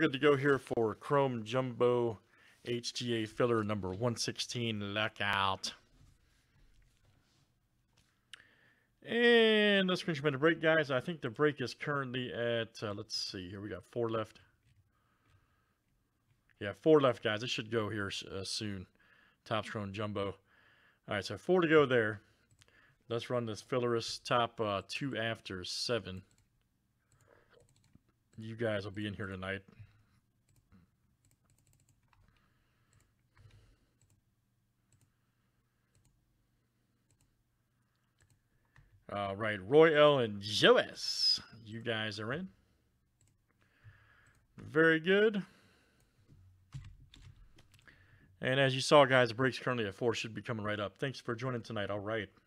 Good to go here for Chrome Jumbo HTA filler number 116. Lockout. And let's finish the break, guys. I think the break is currently at, let's see here. We got 4 left. Yeah, 4 left, guys. It should go here soon. Topps Chrome Jumbo. All right, so 4 to go there. Let's run this fillerist top 2 after 7. You guys will be in here tonight. All right, Roy L. and Joas, you guys are in. Very good. And as you saw, guys, the break's currently at 4. Should be coming right up. Thanks for joining tonight. All right.